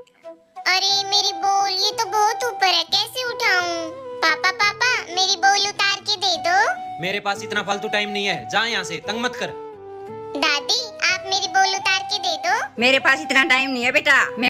अरे मेरी बॉल, ये तो बहुत ऊपर है, कैसे उठाऊं? पापा पापा, मेरी बॉल उतार के दे दो। मेरे पास इतना फालतू टाइम नहीं है, जा यहाँ से, तंग मत कर। दादी, आप मेरी बॉल उतार के दे दो। मेरे पास इतना टाइम नहीं है बेटा।